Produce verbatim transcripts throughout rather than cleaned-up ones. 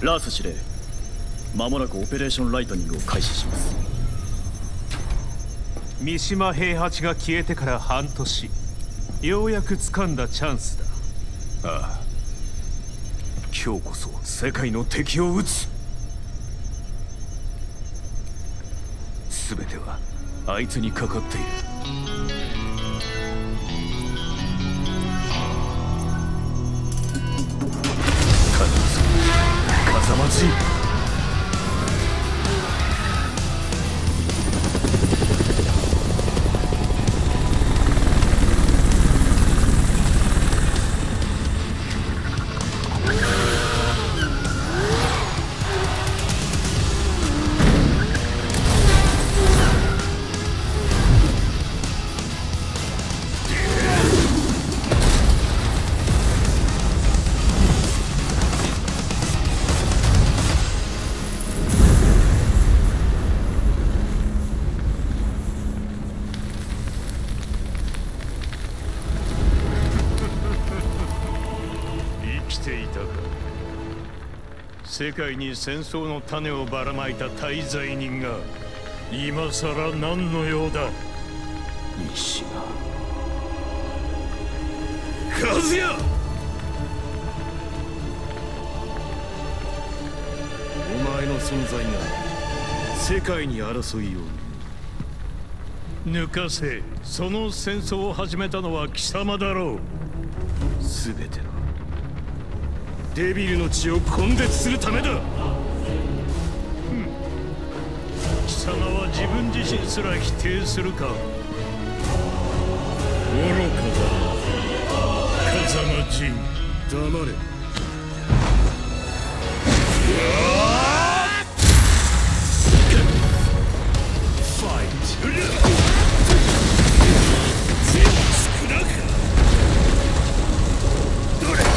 ラース司令、間もなくオペレーションライトニングを開始します。 三島平八が消えてから半年、ようやく掴んだチャンスだ。ああ、今日こそ世界の敵を撃つ。全てはあいつにかかっている。必ず風待ち。世界に戦争の種をばらまいた大罪人が今さら何の用だ。西が和也、お前の存在が世界に争いを抜かせ。その戦争を始めたのは貴様だろう。全てのデビルの血を根絶するためだ。貴様は自分自身すら否定するか。愚かだ。風間陣、黙れ。ファイト。少なくどれ。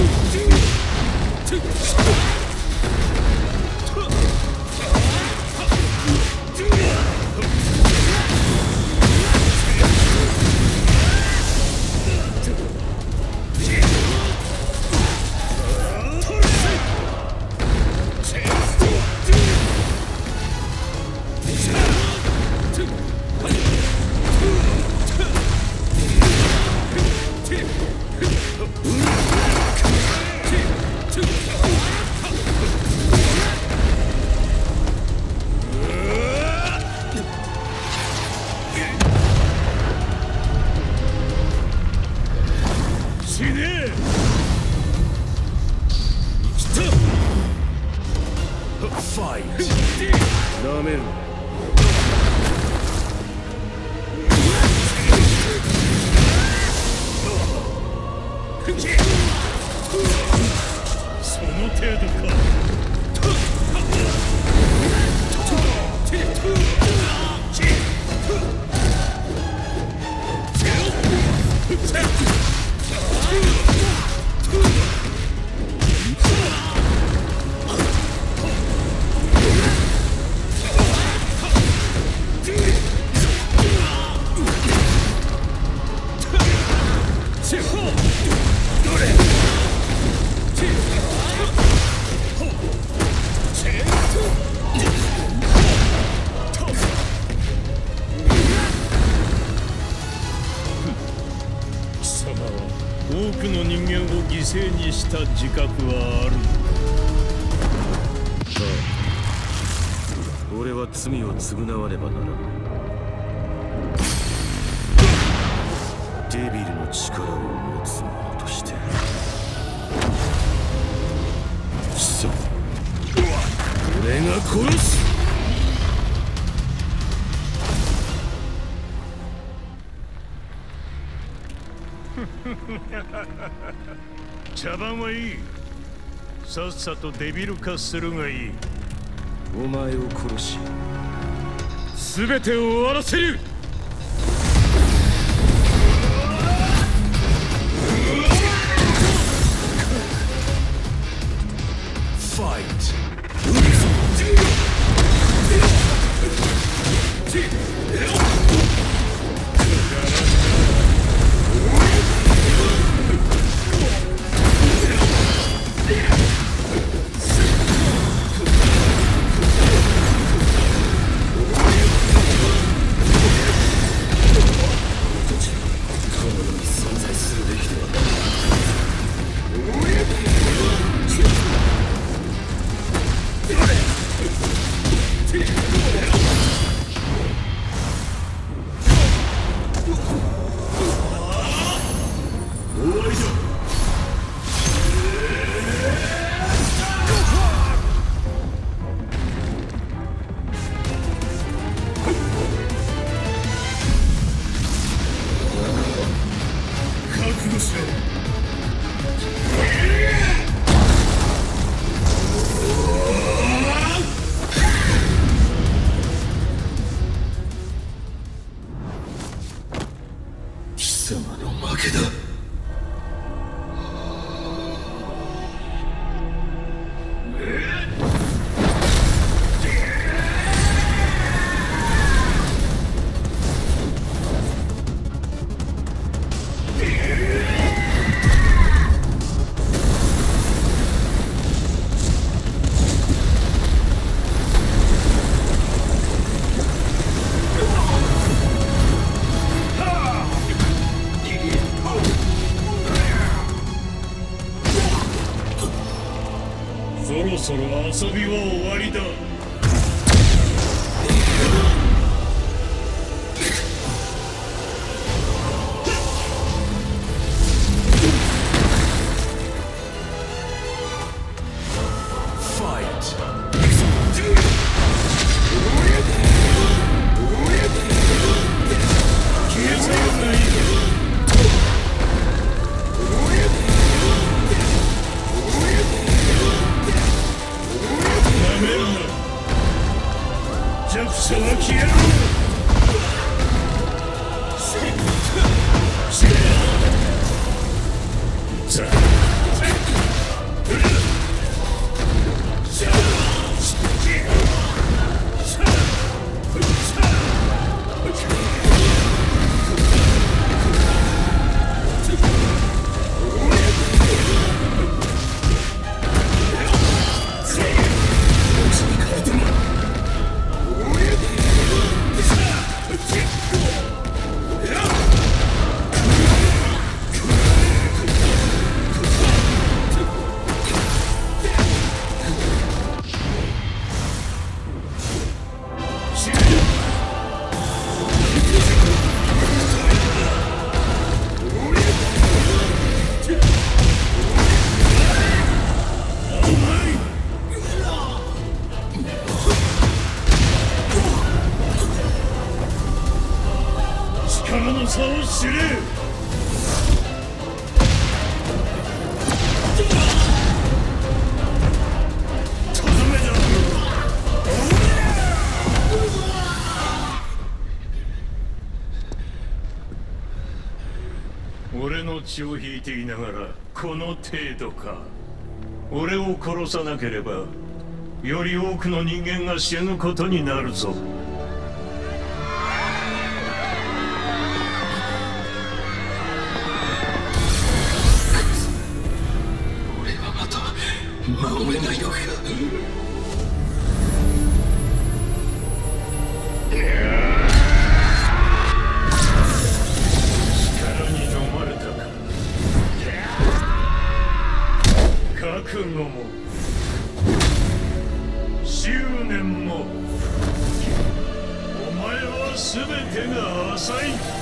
犠牲にした自覚はある。さあ、俺は罪を償わねばならない。デビルの力を持つ者として。貴様、俺が殺す。茶番はいい。さっさとデビル化するがいい。お前を殺し全てを終わらせる。ファイト。 貴様の負けだ。そろそろ遊びは終わりだ。弱者は消えろ。力の差を知れ。とどめだ。俺の血を引いていながらこの程度か。俺を殺さなければより多くの人間が死ぬことになるぞ。守れないのか。力に飲まれたか。覚悟も執念もお前は全てが浅い。